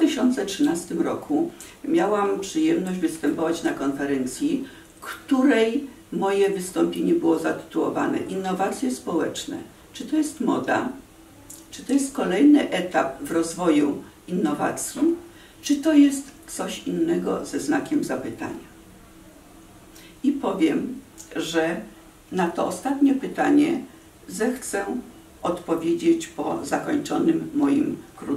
2013 roku miałam przyjemność występować na konferencji, której moje wystąpienie było zatytułowane Innowacje społeczne. Czy to jest moda? Czy to jest kolejny etap w rozwoju innowacji? Czy to jest coś innego ze znakiem zapytania? I powiem, że na to ostatnie pytanie zechcę odpowiedzieć po zakończonym moim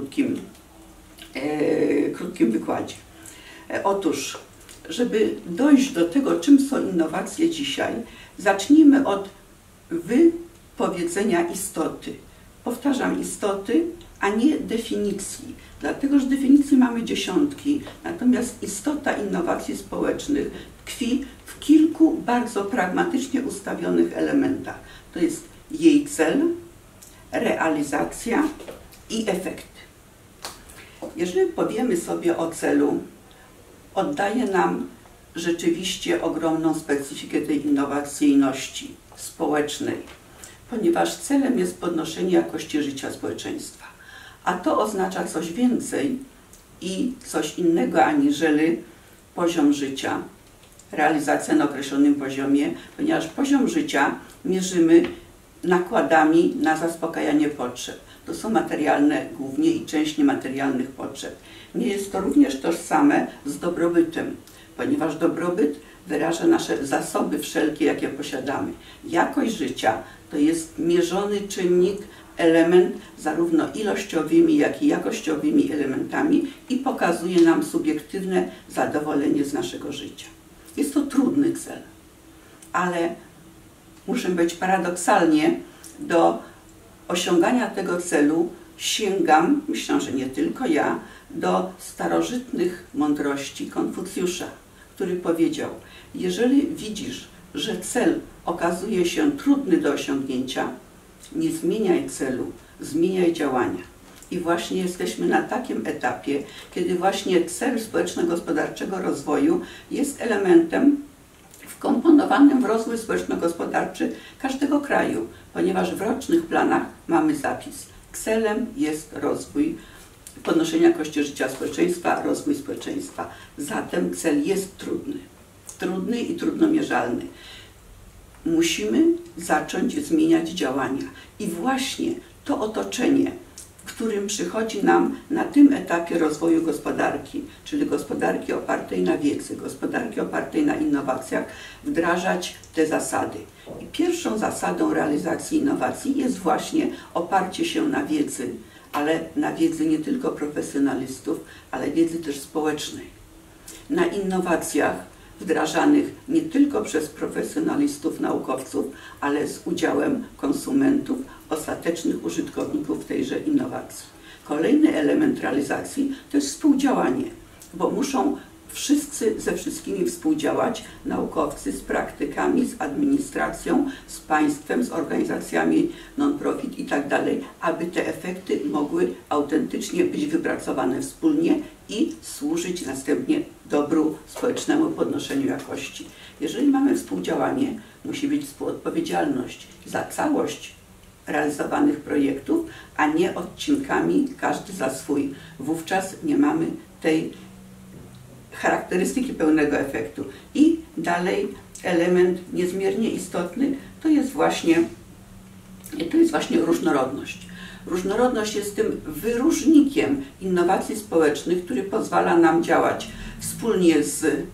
krótkim wykładzie. Otóż, żeby dojść do tego, czym są innowacje dzisiaj, zacznijmy od wypowiedzenia istoty. Powtarzam, istoty, a nie definicji, dlatego że definicji mamy dziesiątki, natomiast istota innowacji społecznych tkwi w kilku bardzo pragmatycznie ustawionych elementach. To jest jej cel, realizacja i efekty. Jeżeli powiemy sobie o celu, oddaje nam rzeczywiście ogromną specyfikę tej innowacyjności społecznej, ponieważ celem jest podnoszenie jakości życia społeczeństwa. A to oznacza coś więcej i coś innego aniżeli poziom życia, realizacja na określonym poziomie, ponieważ poziom życia mierzymy nakładami na zaspokajanie potrzeb. To są materialne głównie i część niematerialnych potrzeb. Nie jest to również tożsame z dobrobytem, ponieważ dobrobyt wyraża nasze zasoby wszelkie, jakie posiadamy. Jakość życia to jest mierzony czynnik, element zarówno ilościowymi, jak i jakościowymi elementami i pokazuje nam subiektywne zadowolenie z naszego życia. Jest to trudny cel, ale muszę być paradoksalnie, do osiągania tego celu sięgam, myślę, że nie tylko ja, do starożytnych mądrości Konfucjusza, który powiedział: jeżeli widzisz, że cel okazuje się trudny do osiągnięcia, nie zmieniaj celu, zmieniaj działania. I właśnie jesteśmy na takim etapie, kiedy właśnie cel społeczno-gospodarczego rozwoju jest elementem wkomponowanym w rozwój społeczno-gospodarczy każdego kraju, ponieważ w rocznych planach mamy zapis. Celem jest rozwój, podnoszenie jakości życia społeczeństwa, rozwój społeczeństwa. Zatem cel jest trudny i trudno mierzalny. Musimy zacząć zmieniać działania. I właśnie to otoczenie, w którym przychodzi nam na tym etapie rozwoju gospodarki, czyli gospodarki opartej na wiedzy, gospodarki opartej na innowacjach, wdrażać te zasady. I pierwszą zasadą realizacji innowacji jest właśnie oparcie się na wiedzy, ale na wiedzy nie tylko profesjonalistów, ale wiedzy też społecznej. Na innowacjach wdrażanych nie tylko przez profesjonalistów, naukowców, ale z udziałem konsumentów, ostatecznych użytkowników tejże innowacji. Kolejny element realizacji to jest współdziałanie, bo muszą wszyscy ze wszystkimi współdziałać, naukowcy z praktykami, z administracją, z państwem, z organizacjami non-profit itd., aby te efekty mogły autentycznie być wypracowane wspólnie i służyć następnie dobru społecznemu, podnoszeniu jakości. Jeżeli mamy współdziałanie, musi być współodpowiedzialność za całość realizowanych projektów, a nie odcinkami, każdy za swój. Wówczas nie mamy tej charakterystyki pełnego efektu. I dalej element niezmiernie istotny to jest właśnie różnorodność. Różnorodność jest tym wyróżnikiem innowacji społecznych, który pozwala nam działać wspólnie z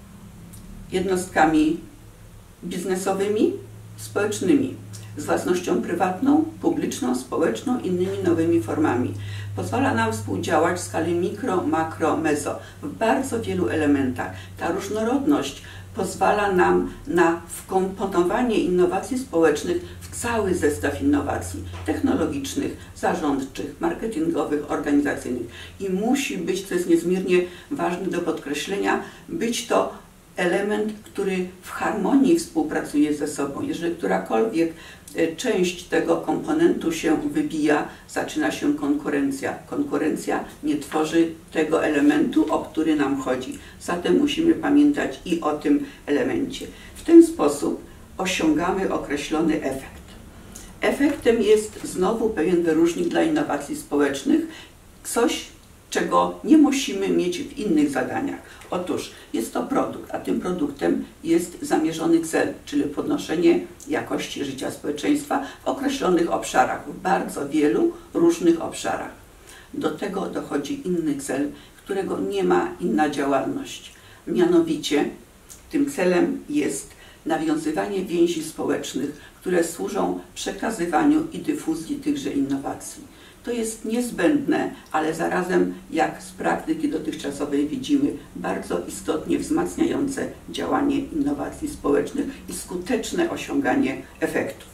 jednostkami biznesowymi, społecznymi, z własnością prywatną, publiczną, społeczną, innymi nowymi formami. Pozwala nam współdziałać w skali mikro, makro, mezo, w bardzo wielu elementach. Ta różnorodność pozwala nam na wkomponowanie innowacji społecznych w cały zestaw innowacji technologicznych, zarządczych, marketingowych, organizacyjnych. I musi być, co jest niezmiernie ważne do podkreślenia, być to element, który w harmonii współpracuje ze sobą. Jeżeli którakolwiek część tego komponentu się wybija, zaczyna się konkurencja. Konkurencja nie tworzy tego elementu, o który nam chodzi. Zatem musimy pamiętać i o tym elemencie. W ten sposób osiągamy określony efekt. Efektem jest znowu pewien wyróżnik dla innowacji społecznych, coś, czego nie musimy mieć w innych zadaniach. Otóż jest to produkt, a tym produktem jest zamierzony cel, czyli podnoszenie jakości życia społeczeństwa w określonych obszarach, w bardzo wielu różnych obszarach. Do tego dochodzi inny cel, którego nie ma inna działalność. Mianowicie tym celem jest nawiązywanie więzi społecznych, które służą przekazywaniu i dyfuzji tychże innowacji. To jest niezbędne, ale zarazem, jak z praktyki dotychczasowej widzimy, bardzo istotnie wzmacniające działanie innowacji społecznych i skuteczne osiąganie efektów.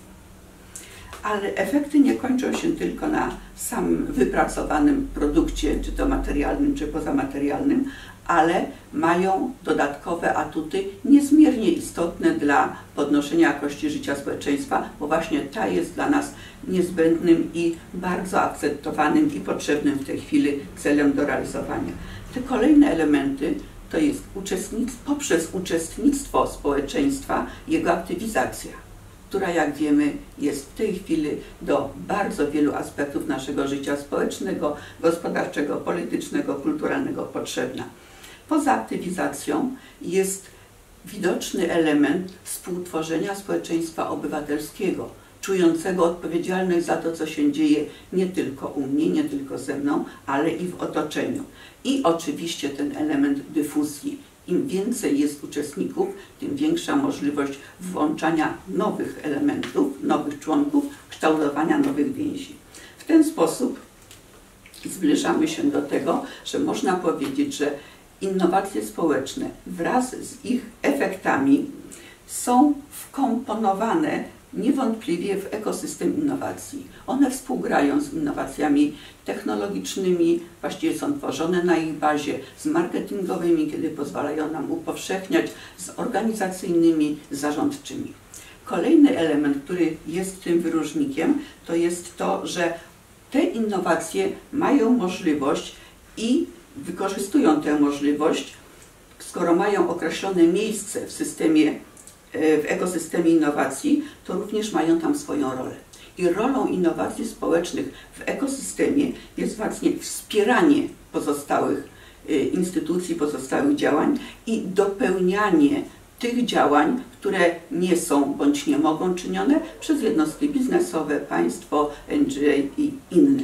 Ale efekty nie kończą się tylko na samym wypracowanym produkcie, czy to materialnym, czy pozamaterialnym, ale mają dodatkowe atuty niezmiernie istotne dla podnoszenia jakości życia społeczeństwa, bo właśnie ta jest dla nas niezbędnym i bardzo akceptowanym i potrzebnym w tej chwili celem do realizowania. Te kolejne elementy to jest poprzez uczestnictwo społeczeństwa, jego aktywizacja, która, jak wiemy, jest w tej chwili do bardzo wielu aspektów naszego życia społecznego, gospodarczego, politycznego, kulturalnego potrzebna. Poza aktywizacją jest widoczny element współtworzenia społeczeństwa obywatelskiego, czującego odpowiedzialność za to, co się dzieje nie tylko u mnie, nie tylko ze mną, ale i w otoczeniu. I oczywiście ten element dyfuzji. Im więcej jest uczestników, tym większa możliwość włączania nowych elementów, nowych członków, kształtowania nowych więzi. W ten sposób zbliżamy się do tego, że można powiedzieć, że innowacje społeczne wraz z ich efektami są wkomponowane niewątpliwie w ekosystem innowacji. One współgrają z innowacjami technologicznymi, właściwie są tworzone na ich bazie, z marketingowymi, kiedy pozwalają nam upowszechniać, z organizacyjnymi, zarządczymi. Kolejny element, który jest tym wyróżnikiem, to jest to, że te innowacje mają możliwość i wykorzystują tę możliwość, skoro mają określone miejsce w ekosystemie innowacji, to również mają tam swoją rolę. I rolą innowacji społecznych w ekosystemie jest właśnie wspieranie pozostałych instytucji, pozostałych działań i dopełnianie tych działań, które nie są bądź nie mogą czynione przez jednostki biznesowe, państwo, NGO i inne.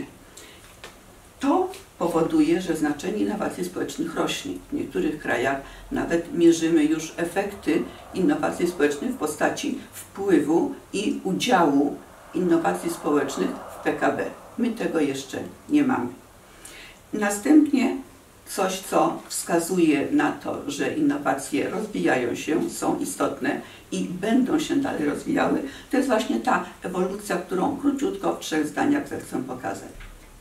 To powoduje, że znaczenie innowacji społecznych rośnie. W niektórych krajach nawet mierzymy już efekty innowacji społecznych w postaci wpływu i udziału innowacji społecznych w PKB. My tego jeszcze nie mamy. Następnie coś, co wskazuje na to, że innowacje rozwijają się, są istotne i będą się dalej rozwijały, to jest właśnie ta ewolucja, którą króciutko w 3 zdaniach chcę pokazać.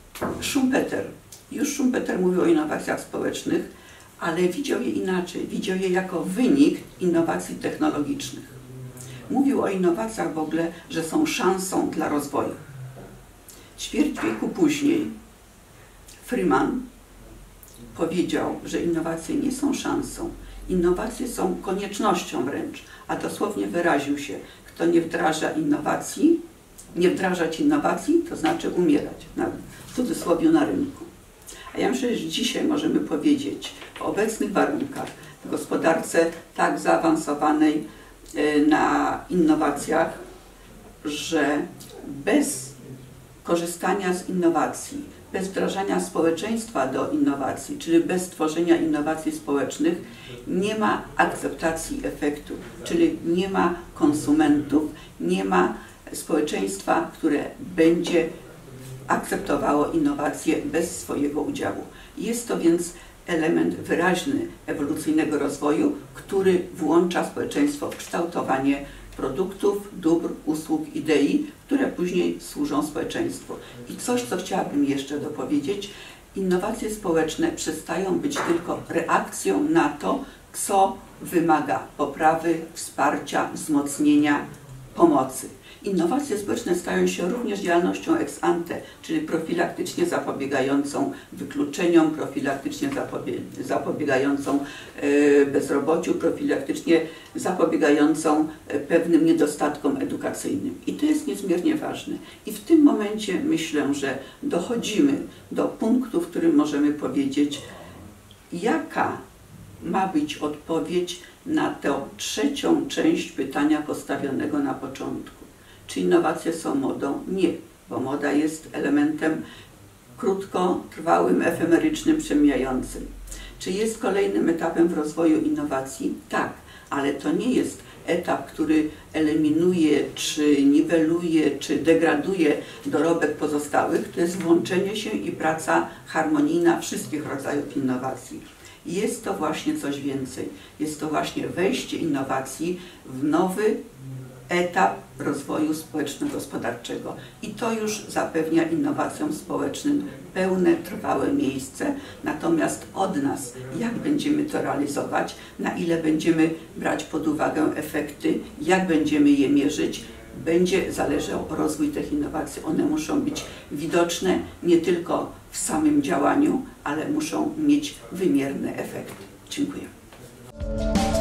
Schumpeter mówił o innowacjach społecznych, ale widział je inaczej. Widział je jako wynik innowacji technologicznych. Mówił o innowacjach w ogóle, że są szansą dla rozwoju. Ćwierć wieku później Freeman powiedział, że innowacje nie są szansą. Innowacje są koniecznością wręcz, a dosłownie wyraził się, kto nie wdraża innowacji, nie wdrażać innowacji, to znaczy umierać, w cudzysłowie na rynku. A ja myślę, że dzisiaj możemy powiedzieć, w obecnych warunkach, w gospodarce tak zaawansowanej na innowacjach, że bez korzystania z innowacji, bez wdrażania społeczeństwa do innowacji, czyli bez tworzenia innowacji społecznych, nie ma akceptacji efektu, czyli nie ma konsumentów, nie ma społeczeństwa, które będzie akceptowało innowacje bez swojego udziału. Jest to więc element wyraźny ewolucyjnego rozwoju, który włącza społeczeństwo w kształtowanie produktów, dóbr, usług, idei, które później służą społeczeństwu. I coś, co chciałabym jeszcze dopowiedzieć, innowacje społeczne przestają być tylko reakcją na to, co wymaga poprawy, wsparcia, wzmocnienia pomocy. Innowacje społeczne stają się również działalnością ex ante, czyli profilaktycznie zapobiegającą wykluczeniom, profilaktycznie zapobiegającą bezrobociu, profilaktycznie zapobiegającą pewnym niedostatkom edukacyjnym. I to jest niezmiernie ważne. I w tym momencie myślę, że dochodzimy do punktu, w którym możemy powiedzieć, jaka ma być odpowiedź na tę trzecią część pytania postawionego na początku. Czy innowacje są modą? Nie, bo moda jest elementem krótkotrwałym, efemerycznym, przemijającym. Czy jest kolejnym etapem w rozwoju innowacji? Tak, ale to nie jest etap, który eliminuje, czy niweluje, czy degraduje dorobek pozostałych. To jest włączenie się i praca harmonijna wszystkich rodzajów innowacji. Jest to właśnie coś więcej. Jest to właśnie wejście innowacji w nowy etap rozwoju społeczno-gospodarczego. I to już zapewnia innowacjom społecznym pełne, trwałe miejsce. Natomiast od nas, jak będziemy to realizować, na ile będziemy brać pod uwagę efekty, jak będziemy je mierzyć, będzie zależał rozwój tych innowacji. One muszą być widoczne nie tylko w samym działaniu, ale muszą mieć wymierne efekty. Dziękuję.